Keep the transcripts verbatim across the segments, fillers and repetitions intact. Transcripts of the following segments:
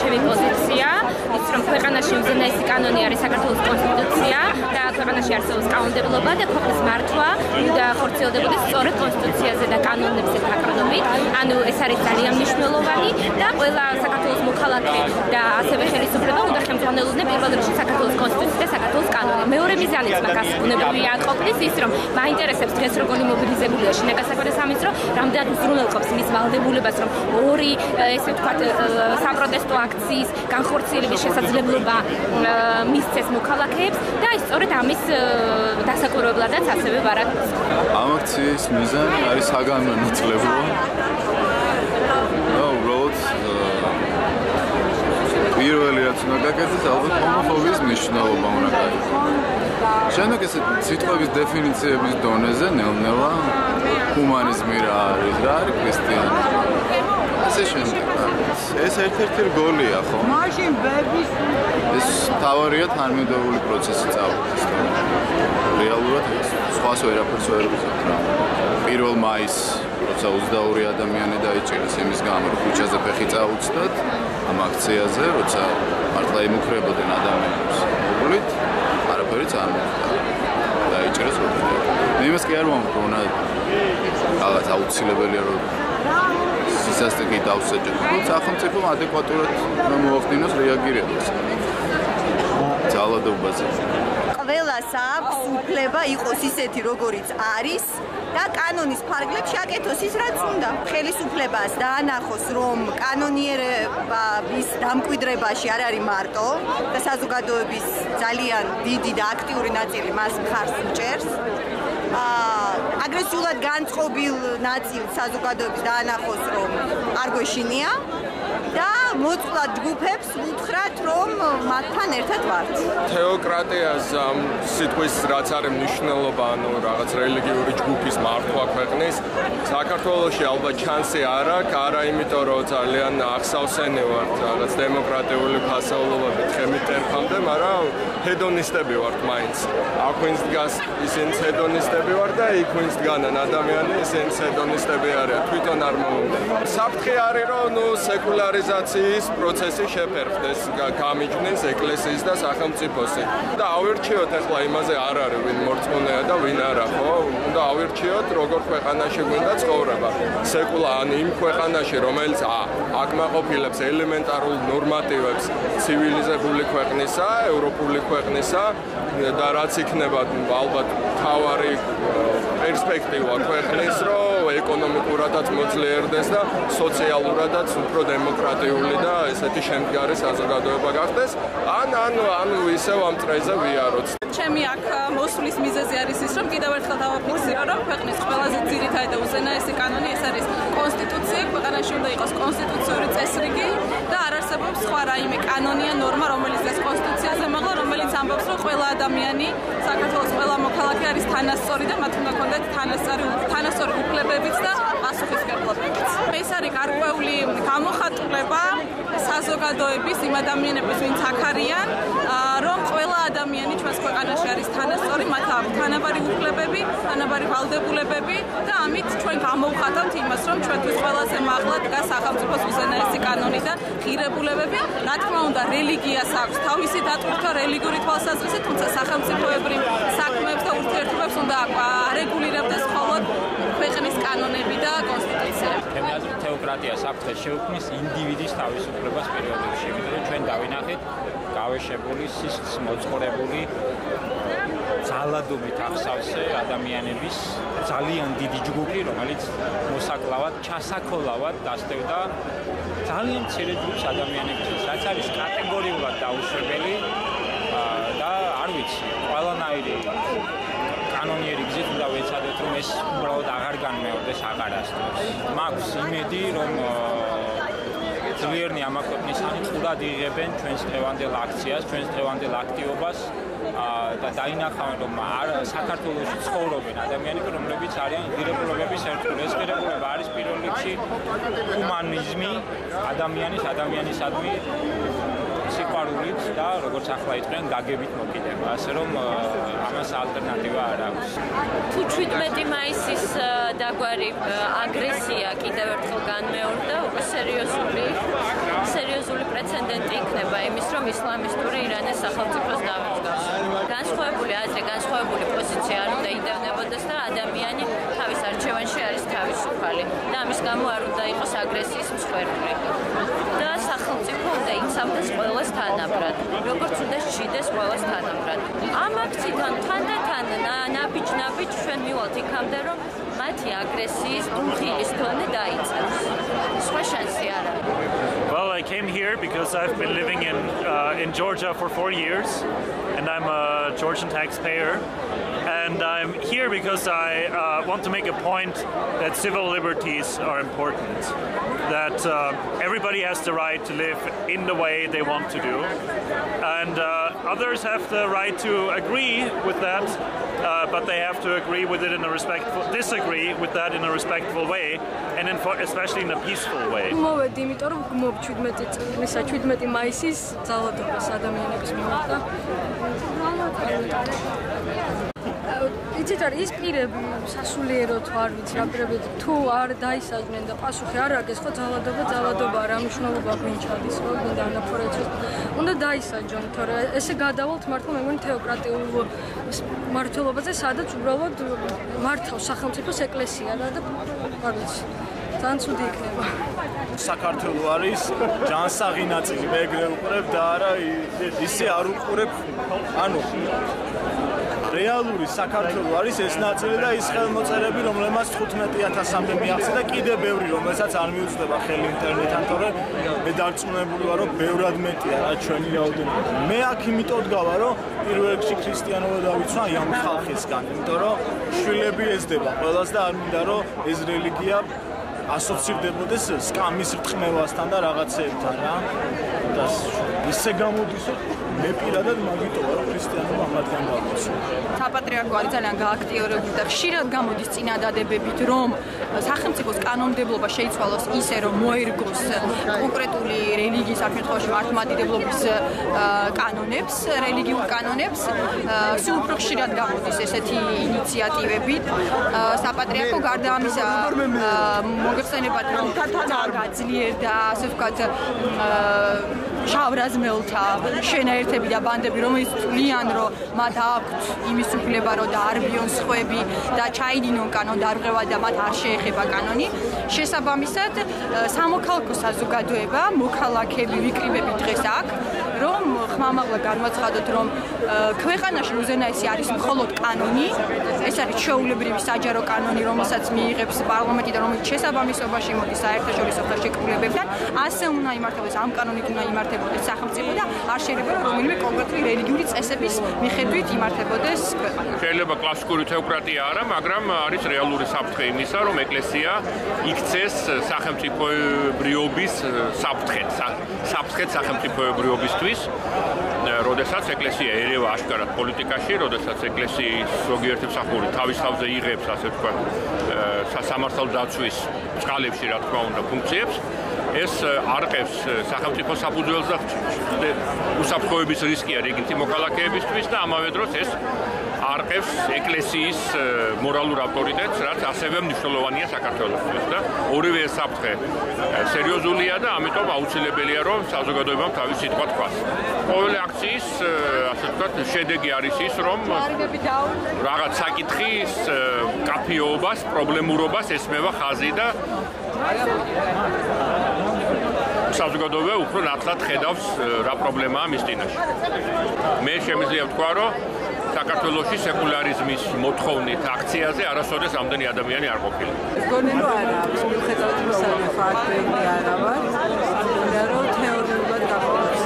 ჩემი პოზიცია, ის რომ ქვეყანაში უზენაესი კანონი არის საქართველოს კონსტიტუცია და ქვეყანაში არსებობს კანონმდებლობა და ქვეყნის მართვა უნდა ხორციელდებოდეს სწორედ კონსტიტუციაზე და კანონებზე დაყრდნობით. ანუ ეს არის ძალიან მნიშვნელოვანი და ყველა საქართველოს მოქალაქე და ასევე ხელისუფლება უნდა ხელმძღვანელობდნენ პირველ რიგში საქართველოს კონსტიტუცია და საქართველოს კანონი. მეორე მიზანიც მაგას უნებრივია ყოფნის ის რომ მაინტერესებს დღეს როგორი მობილიზებულია შინაგან საქმეთა სამინისტრო, რამდენად უზრუნველყოფს მის ვალდებულებას რომ ორი ესე ვთქვათ საპროტესტო აქციის განხორციელების შესაძლებლობა მისცეს მოქალაქეებს და ის სწორედ ამის დასაკვირვებლადაც ასევე ვარად. ამ აქციის მიზანი არის საგანმანათლებლო. და უბრალოდ პირველი რაც უნდა გაკეთდეს, ალბათ ჰომოფობიის მნიშვნელობა უნდა გაიგოს. შემდეგ ესე სიტყვების დეფინიციების დონეზე ნელ-ნელა ჰუმანიზმი რა არის, რა არის ქრისტიანობა. ესე შემდეგ. ეს ერთ-ერთი რგოლია, ხო? მაშინ ბების ეს თავარია თანმიმდევრული პროცესი წავიდეს. რეალურად სხვას ვერაფერს ვერ ვუძებთ რა. პირველ მაისს როცა ოცდაორი ადამიანი დაიჭირეს იმის გამო, რომ ქუჩაზე ფეხი წაუწდათ ამ აქციაზე, როცა მართლა იმუქრებოდნენ ადამიანებს მოვლით, არაფერიც არ მოხდა. დაიჭირეს ოქროთი. იმას კი არ მომხდარა, უნდა რაღაც აუცილებელია რომ სისასტიკე დავსაჯოთ. სახელმწიფომ ადეკვატურად მოახდინოს რეაგირებას. ძალადობაზე. ყველას აქვს უფლება იყოს ისეთი როგორიც არის და კანონის ფარგლებში აკეთოს ის რაც უნდა. ხელისუფლებას დაანახოს რომ კანონიერების დამკვიდრებაში არ არის მარტო და საზოგადოების ძალიან დიდი და აქტიური ნაწილი მას მხარს უჭერს. აგრესიულად განწყობილ ნაწილს საზოგადოების დაანახოს რომ არ გვეშინია და მოწყვლად ჯგუფებს უთხრათ რომ მათთან ერთად ვართ. თეოკრატიას სიტყვის რაც არის მნიშვნელობა, ანუ რაღაც რელიგიური ჯგუფის მართვა ქვეყნის საქართველოში ალბათ ჩანსი არ აქვს, არა იმიტომ რომ ძალიან ახსავსენი ვართ რაღაც დემოკრატიული ფასეულობებით ხემით ტერფამდე, მაგრამ ჰედონისტები ვართ მაინც. აქ ვინც დგას ისინი ჰედონისტები ვართ და იქ ვინც დგანან ადამიანი ისინი ჰედონისტები არიან, თვითონ არ მოუნდება. საფრთხე არის რომ ნუ სეკულარიზაციის პროცესი შეფერხდეს, გამიჯნეს ეკლესიის და სახელმწიფოსი. და ავირჩიოთ ახლა იმაზე არ არის ვინ მორწმუნეა და ვინ არა, ხო? უნდა ავირჩიოთ როგორ ქვეყანაში გვინდა ცხოვრება. სეკულა ან იმ ქვეყანაში, რომელიც აკმაყოფილებს ელემენტარულ ნორმატივებს ცივილიზებული ქვეყნისა, ევროპული ქვეყნისა და რაც იქნება ალბათ თავარი პერსპექტივა ქვეყნის, რომ ეკონომიკურადაც მოძლიერდეს და სოციალურადაც უფრო დემოკრატიული და ესეთი შემდგარი საზოგადოება გახდეს, ან ან ან ისევ ამ წრეზე ვიაროთ. ჩემი აქ მოსვლის მიზეზი არის ის, რომ კიდევ ერთხელ დავაფიქსირო, რომ ქვეყნის ყველაზე ძირითადი და უზენაესი კანონი ეს არის კონსტიტუცია, ქვეყანაში უნდა იყოს კონსტიტუციური წესრიგი და არ არსებობს სხვა რაიმე კანონი ან ნორმა, რომელიც ეს კონსტიტუციაზე მაღლა, რომელიც ამბობს, რომ ყველა ადამიანი, საქართველოს ყველა მოქალაქე არის თანასწორი და მათ უნდა ჰქონდეთ თანასწორი თანასწორი უფლებებიც და პასუხისმგებლობებიც. ეს არის გარკვეული გამოხატულება საზოგადოების იმ ადამიანების, ვინც აქ არიან, რომ ყველა ადამიანი ჩვენს ქვეყანაში არის თანასწორი, მათ აქვს თანაბარი უფლებები, თანაბარი ვალდებულებები და ამით ჩვენ გამოვხატავთ იმას, რომ ჩვენთვის ყველაზე მაღლა დგას სახელმწიფოს უზენაესი კანონი და ღირებულებები. რა თქმა უნდა, რელიგიას აქვს თავისი დატვირთვა რელიგიური თვალსაზრისით, თუმცა სახელმწიფოებრივ საქმეებს და ურთიერთობებს უნდა არეგულირებდეს მხოლოდ ქვეყნის კანონები და კონსტიტუცია. ჩემი აზრით, თეოკრატია საფრთხეს შეუქმნის ინდივიდის თავისუფლებას პირველ რიგში, იმიტომ რომ ჩვენ დავინახეთ გავეშებული, სისხლს მოწყორებული, ძალადობით ახსავსე ადამიანების ძალიან დიდი ჯგუფი, რომელიც მოსაკლავად, ჩასაქოლავად დასდევდა ძალიან მცირე ჯგუფს ადამიანებისთვის, რაც არის კატეგორიულად დაუშვებელი და არ ვიცი, ყველანაირი კანონიერი გზით უნდა ვეცადოთ, რომ ეს უბრალოდ აღარ განმეორდეს, აღარ ასწრებს. მაქვს იმედი, რომ ძლიერნი ამა ქვეყნისანი ყურად იღებენ ჩვენს დღევანდელ აქციას, ჩვენს დღევანდელ აქტივობას და დაინახავენ, რომ საქართველოში ცხოვრობენ ადამიანები, რომლებიც არიან ღირებულებების ერთგული. ეს ღირებულება არის პირველ რიგში ჰუმანიზმი, ადამიანის ადამიანისადმი სიყვარულით და როგორც ახლა იტყვიან, გაგებით მოკიდება, ასე რომ ამას ალტერნატივა არ აქვს. თუ შვიდმეტი მაისის დაგვარი აგრესია კიდევ ერთხელ განმეორდა, უკვე სერიოზული სერიოზული პრეცედენტი პრეცედენტი იქნება იმის, რომ ისლამისტური ირანის სახელმწიფოს დამარცხოს. განსხვავებული აზრი, განსხვავებული პოზიცია არ უნდა იდევნებოდეს და ადამიანი თავის არჩევანში არის თავისუფალი და ამის გამო არ უნდა იყოს აგრესიის მსხვერპლი. და სახელმწიფო უნდა იცავდეს ყველას თანაბრად, როგორც უნდა სჭიდეს ყველას თანაბრად. ამ აქციიდან თანდათან ნაბიჯ-ნაბიჯ ჩვენ მივალთ იქამდე, რომ მათი აგრესიის დუხილის დონე დაიწევს. სხვა შანსი არ არის. Well, I came here because I've been living in uh, in Georgia for four years, and I'm a Georgian taxpayer. And I'm here because I uh, want to make a point that civil liberties are important, that uh, everybody has the right to live in the way they want to do, and uh, others have the right to agree with that, uh, but they have to agree with it in a respectful, disagree with that in a respectful way, and in, especially in a peaceful way. მოვედი, იმიტომ რომ გმობ შვიდმეტი წლისა, შვიდმეტი მაისის ძალადობას ადამიანების მიმართ. იცით არის ის პირები სასულიეროდ არ ვიცი რა პირები თუ არ დაისაჯნენ და პასუხი არ აგეს ხო ძალადობა ძალადობა რა მნიშვნელობა გვინჩადის ხო გინდა ანაფორეცის უნდა დაისაჯონ თორე ესე გადავალთ მართლა მე მგონი თეოკრატიულ მართლობაზე სადაც უბრალოდ მართავს სახელმწიფოს ეკლესია და არ ვიცი ძალიან ცუდი იქნება საქართველო არის ჯანსაღი ნაწილი მე ეგრე უყურებ და არა ისე არ უყურებ ანუ რეალური საქართველო არის ეს ნაწილი და ის ხელმოწერები, რომლებმაც თხუთმეტი ათასამდე მიაღწია და კიდევ ბევრი, რომელსაც არ მიუწვდება ხელი ინტერნეტთან, თორემ მე დარწმუნებული ვარ, რომ ბევრად მეტია რა ჩვენი რაოდენობა. მე აქ იმიტომ ვდგავა, რომ პირველ რიგში ქრისტიანობა დავიცვა ამ ხალხისგან, იმიტომ რომ შვილები ეძდება ყველას და არ მინდა რომ ეს რელიგია ასოცირდებოდეს სკამის რწმევასთან და რაღაცეებთან რა. და ისე გამოდის მე პირადად მაგიტოვა რომ ქრისტიანობა ამათგან გავაცო. საპატრიარქო არის ძალიან გააქტიურებული და ხშირად გამოდის წინადადებებით რომ სახელმწიფოს კანონმდებლობა შეიცვალოს ისე რომ მოერგოს კონკრეტული რელიგიის ამ შემთხვევაში მართლმადიდებლობის კანონებს, რელიგიურ კანონებს, სულ უფრო ხშირად გამოდის ესეთი ინიციატივები. საპატრიარქო გარდა ამისა მოგეხსენებათ რომ გაძლიერდა ასე ვთქვათ შავრაზმელთა შენაერთები და ბანდები, რომელიც თვლიან, რომ მათ აქვთ იმის უფლება, რომ დაარბიონ სხვები და ჩაიდინონ კანონდარღვევა და მათ არ შეეხება კანონი. შესაბამისად, სამოქალაქო საზოგადოება, მოქალაქეები, ვიკრიბები დღეს აქ, რომ ხმამაღლა განვაცხადოთ, რომ ქვეყანაში უზენაესი არის მხოლოდ კანონი, ეს არის ჩვეულებრივი საჯარო კანონი, რომელსაც მიიღებს პარლამენტი და რომელიც შესაბამისობაში მოდის საერთაშორისო ხელშეკრულებებთან, ასე უნდა იმართებოდეს, ამ კანონით უნდა იმართებოდეს სახელმწიფო და არ შეიძლება რომ რომელიმე კონკრეტული რელიგიური წესების მიხედვით იმართებოდეს ქვეყანა. შეიძლება კლასიკური თეოკრატია არა, მაგრამ არის რეალური საფრთხე იმისა, რომ ეკლესია იქცეს სახელმწიფოებრიობის საფრთხეთ, საფრთხეთ სახელმწიფოებრიობისთვის, როდესაც ეკლესია ერევა აშკარად პოლიტიკაში, როდესაც ეკლესიის ზოგიერთი მსახური თავის თავზე იღებს, ასე ვთქვათ, სასამართლო-დაცვის წყალებში, რა თქმა უნდა, ფუნქციებს, ეს არყევს სახელმწიფო საფუძველს და უსაფრთხოების რისკია რიგითი მოქალაქეებისთვის და ამავე დროს ეს არყევს ეკლესიის მორალურ ავტორიტეტს, რაც ასევე მნიშვნელოვანია საქართველოსთვის და ორივე საფრთხე სერიოზულია და ამიტომ აუცილებელია რომ საზოგადოებამ თავის სიტყვა თქვას. ყოველი აქციის, ასე ვთქვათ, შედეგი არის ის, რომ რაღაც საკითხის კაფიობას, პრობლემურობას ესმევა ხაზი და საზოგადოება უფრო ნათლად ხედავს რა პრობლემაა მის წინაშე. მე შემიძლია ვთქვა, რომ საქართველოში სეკულარიზმის მოთხოვნით აქციაზე არასოდეს ამდენი ადამიანი არ ყოფილა. მგონი რომ არა აქვს მიუხედავად იმისა, რომ ფაქტები არა ვარ, და რომ თეორიულად გამოდის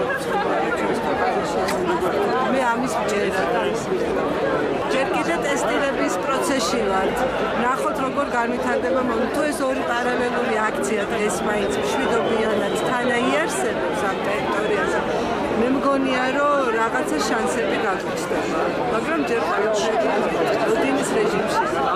მე ამის მჯერა და ჯერ კიდევ ტესტირების პროცესში ვარ. ნახოთ როგორ განვითარდება თუ ეს ორი პარალელური აქცია დღეს მაინც მშვიდობიანად თან აიარსებებს ამ ტერიტორიაზე. მე მგონია რომ რაღაცა შანსები გაგვიჩნდება, მაგრამ ჯერ ყოველ შემთხვევაში რუდინის რეჟიმში